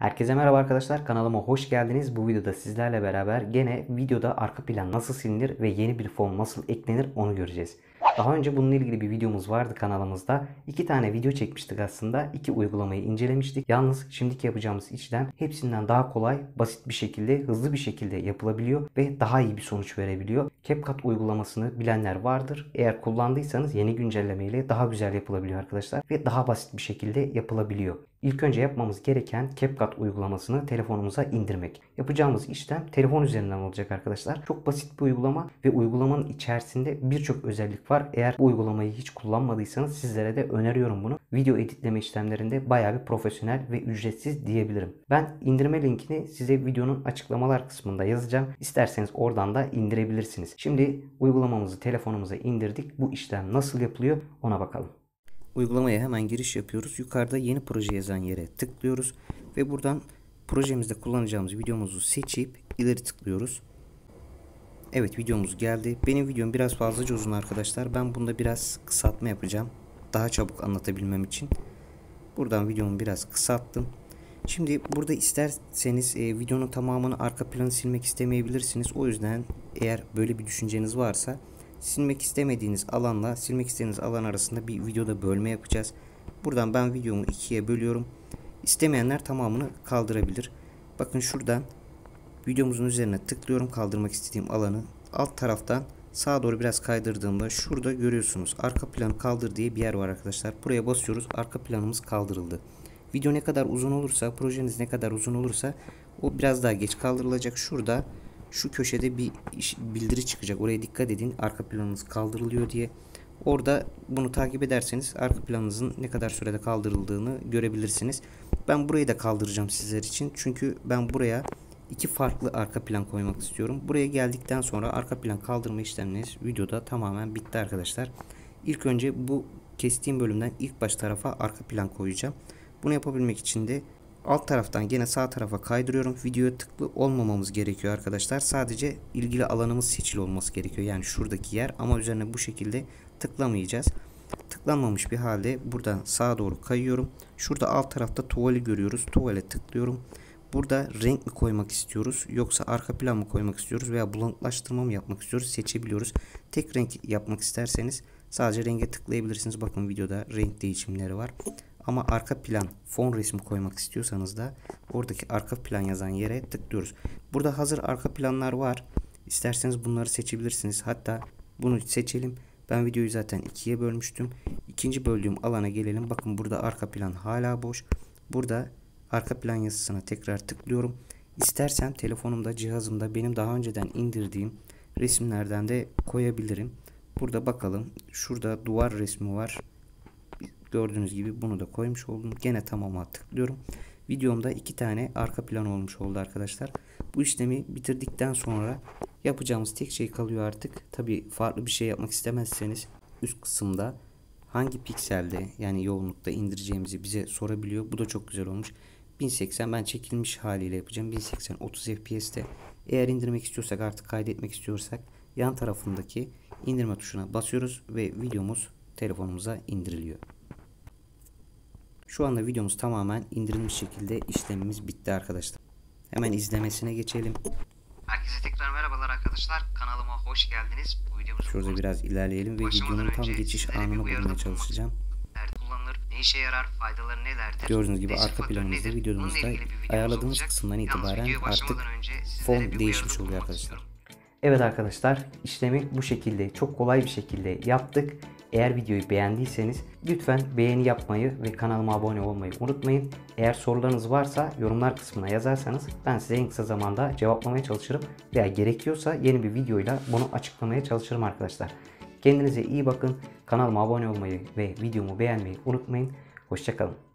Herkese merhaba arkadaşlar, kanalıma hoş geldiniz. Bu videoda sizlerle beraber gene videoda arka plan nasıl silinir ve yeni bir fon nasıl eklenir onu göreceğiz. Daha önce bununla ilgili bir videomuz vardı kanalımızda. 2 tane video çekmiştik aslında. 2 uygulamayı incelemiştik. Yalnız şimdiki yapacağımız işlem hepsinden daha kolay, basit bir şekilde, hızlı bir şekilde yapılabiliyor ve daha iyi bir sonuç verebiliyor. CapCut uygulamasını bilenler vardır. Eğer kullandıysanız yeni güncellemeyle daha güzel yapılabiliyor arkadaşlar ve daha basit bir şekilde yapılabiliyor. İlk önce yapmamız gereken CapCut uygulamasını telefonumuza indirmek. Yapacağımız işlem telefon üzerinden olacak arkadaşlar. Çok basit bir uygulama ve uygulamanın içerisinde birçok özellik var. Eğer bu uygulamayı hiç kullanmadıysanız sizlere de öneriyorum bunu. Video editleme işlemlerinde bayağı bir profesyonel ve ücretsiz diyebilirim. Ben indirme linkini size videonun açıklamalar kısmında yazacağım. İsterseniz oradan da indirebilirsiniz. Şimdi uygulamamızı telefonumuza indirdik. Bu işlem nasıl yapılıyor ona bakalım. Uygulamaya hemen giriş yapıyoruz. Yukarıda yeni proje yazan yere tıklıyoruz. Ve buradan projemizde kullanacağımız videomuzu seçip ileri tıklıyoruz. Evet, videomuz geldi. Benim videom biraz fazlaca uzun arkadaşlar. Ben bunda biraz kısaltma yapacağım. Daha çabuk anlatabilmem için. Buradan videomu biraz kısalttım. Şimdi burada isterseniz videonun tamamını arka planı silmek istemeyebilirsiniz. O yüzden eğer böyle bir düşünceniz varsa silmek istemediğiniz alanla silmek istediğiniz alan arasında bir videoda bölme yapacağız. Buradan ben videomu ikiye bölüyorum. İstemeyenler tamamını kaldırabilir. Bakın şuradan videomuzun üzerine tıklıyorum kaldırmak istediğim alanı. Alt taraftan sağa doğru biraz kaydırdığımda şurada görüyorsunuz arka planı kaldır diye bir yer var arkadaşlar. Buraya basıyoruz, arka planımız kaldırıldı. Video ne kadar uzun olursa, projeniz ne kadar uzun olursa o biraz daha geç kaldırılacak. Şurada şu köşede bir bildiri çıkacak. Oraya dikkat edin. Arka planınız kaldırılıyor diye. Orada bunu takip ederseniz arka planınızın ne kadar sürede kaldırıldığını görebilirsiniz. Ben burayı da kaldıracağım sizler için. Çünkü ben buraya iki farklı arka plan koymak istiyorum. Buraya geldikten sonra arka plan kaldırma işleminiz videoda tamamen bitti arkadaşlar. İlk önce bu kestiğim bölümden ilk baş tarafa arka plan koyacağım. Bunu yapabilmek için de alt taraftan gene sağ tarafa kaydırıyorum. Videoya tıklı olmamamız gerekiyor arkadaşlar. Sadece ilgili alanımız seçili olması gerekiyor. Yani şuradaki yer, ama üzerine bu şekilde tıklamayacağız. Tıklanmamış bir halde buradan sağa doğru kayıyorum. Şurada alt tarafta tuvali görüyoruz. Tuvale tıklıyorum. Burada renk mi koymak istiyoruz yoksa arka plan mı koymak istiyoruz veya bulanıklaştırma mı yapmak istiyoruz seçebiliyoruz. Tek renk yapmak isterseniz sadece renge tıklayabilirsiniz. Bakın videoda renk değişimleri var. Ama arka plan fon resmi koymak istiyorsanız da oradaki arka plan yazan yere tıklıyoruz. Burada hazır arka planlar var. İsterseniz bunları seçebilirsiniz. Hatta bunu seçelim. Ben videoyu zaten ikiye bölmüştüm. İkinci böldüğüm alana gelelim. Bakın burada arka plan hala boş. Burada arka plan yazısına tekrar tıklıyorum. İstersem telefonumda, cihazımda benim daha önceden indirdiğim resimlerden de koyabilirim. Burada bakalım. Şurada duvar resmi var. Gördüğünüz gibi bunu da koymuş oldum. Gene tamama tıklıyorum. Videomda 2 tane arka plan olmuş oldu arkadaşlar. Bu işlemi bitirdikten sonra yapacağımız tek şey kalıyor artık. Tabi farklı bir şey yapmak istemezseniz üst kısımda hangi pikselde yani yoğunlukta indireceğimizi bize sorabiliyor. Bu da çok güzel olmuş. 1080 ben çekilmiş haliyle yapacağım. 1080 30 FPS'te. Eğer indirmek istiyorsak, artık kaydetmek istiyorsak yan tarafındaki indirme tuşuna basıyoruz ve videomuz telefonumuza indiriliyor. Şu anda videomuz tamamen indirilmiş şekilde işlemimiz bitti arkadaşlar. Hemen izlemesine geçelim. Herkese tekrar merhabalar arkadaşlar. Kanalıma hoş geldiniz. Bu videomuzu şurada biraz ilerleyelim ve videonun tam geçiş anını bulmaya çalışacağım. Kullanılır, ne işe yarar, faydaları nelerdir? Gördüğünüz gibi arka planımızda videomuzda ayarladığımız kısımdan itibaren artık fon değişmiş oluyor arkadaşlar. Evet arkadaşlar, işlemi bu şekilde çok kolay bir şekilde yaptık. Eğer videoyu beğendiyseniz lütfen beğeni yapmayı ve kanalıma abone olmayı unutmayın. Eğer sorularınız varsa yorumlar kısmına yazarsanız ben size en kısa zamanda cevaplamaya çalışırım. Veya gerekiyorsa yeni bir videoyla bunu açıklamaya çalışırım arkadaşlar. Kendinize iyi bakın. Kanalıma abone olmayı ve videomu beğenmeyi unutmayın. Hoşça kalın.